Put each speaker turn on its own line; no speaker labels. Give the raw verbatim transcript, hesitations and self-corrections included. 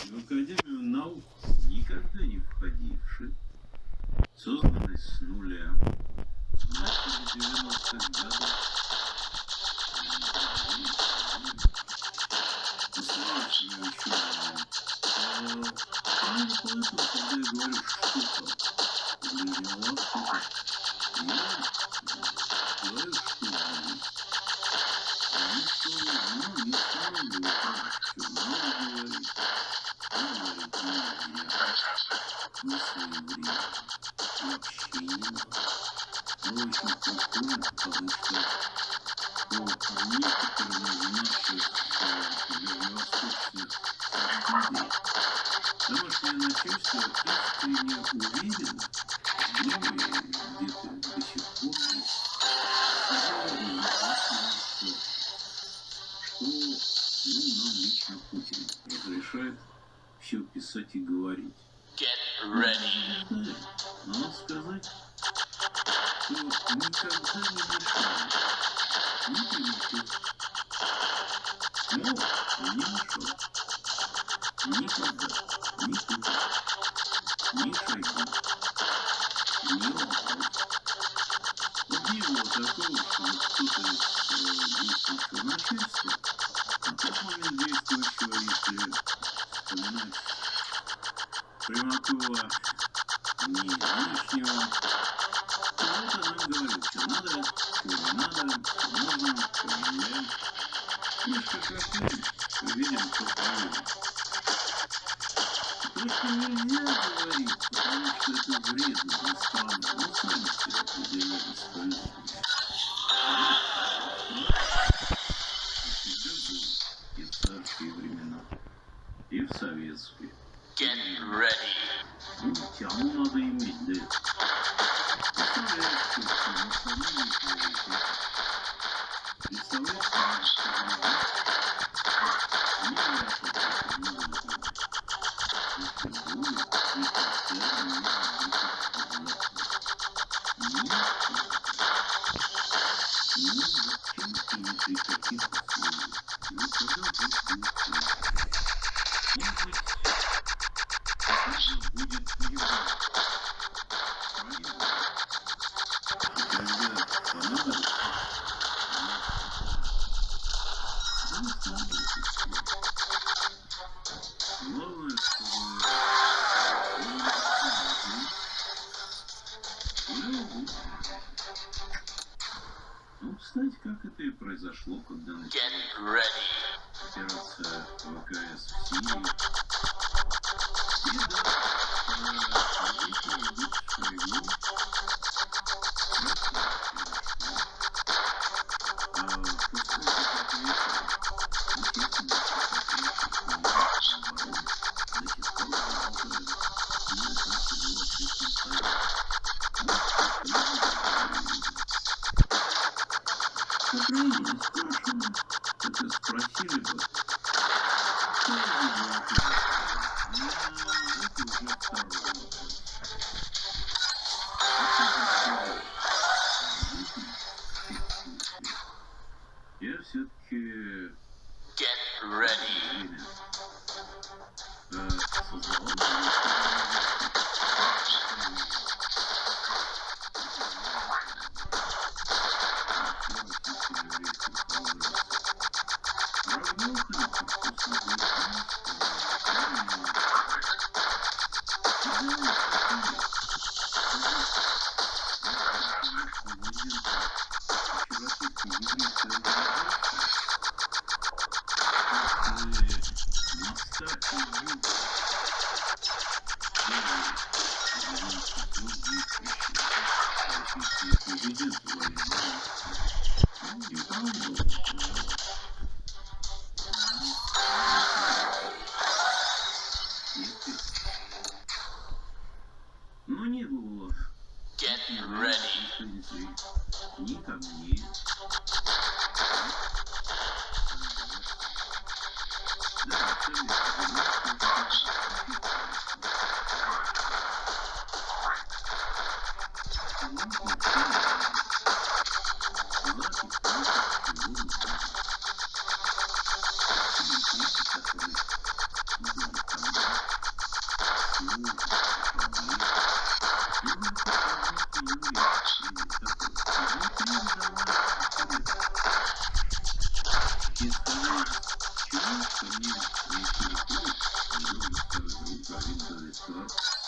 в Академию наук никогда не входивший, созданный с нуля в начале девяностых годов, установившими учеными, именно поэтому, когда я говорю «штука», выглядела штука, я говорю «штука». Потому что, ну, не стало бы что много говорить, но говорить не своевременно, вообще не надо. Но очень культурно, потому что по некоторым из наших дальневосточных людей домашнее начальство искренне уверено, ну и где-то до сих пор есть, что, ну, нам лично Путин разрешает все писать и говорить.
Get ready.
Да, надо сказать, что никогда не мешало. Не перечить. Но не мешал. Никогда. Ни Путин, ни Шойгу, ни Лавров. Вот не было такого, что кто-то из действующего начальства, в тот момент действующего, если вспоминать Примакова, не лишнего, то вот она говорит, что надо, что не надо, что можно, что нельзя. Мы же как мы видим, что правильно. То, что нельзя говорить, потому что это вредно для страны, но сами себе определяли столетия. И в царские времена, и в советские.
Get ready.
Ну, тягу надо иметь, да. Представляешь, что на фамилии твоей, представляешь, что на фамилии, не вряд ли это не будет. Если будет, это термин не будет. Ни зачем и при каких условиях. Ну, когда будет ничего. Может быть, это будет не важно. Правильно? И когда понадобится, ну, смотрите, главное, чтобы ну, кстати, как это и произошло, когда началась операция ВКС в Сирии. И да, правительство идут в Шойгу. А после этого ответа, естественно, значит, стало работать, ну, это было честно сказать. Украине не спрашивали, это спросили бы, что вы делаете? Ну, это уже второй вопрос. Я все-таки время создавал но не было ни ко мне. Да, И сказал, чего ко мне не приходит, а друг старый друг, один до